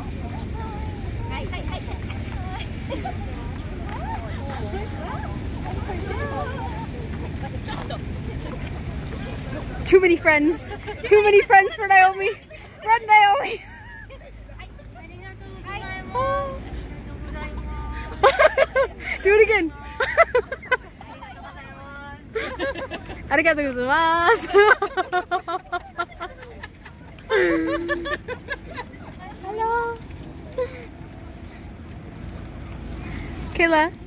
Too many friends. Too many friends for Naomi. Run, Naomi. Do it again. Arigatou gozaimasu. Hello. Kayla.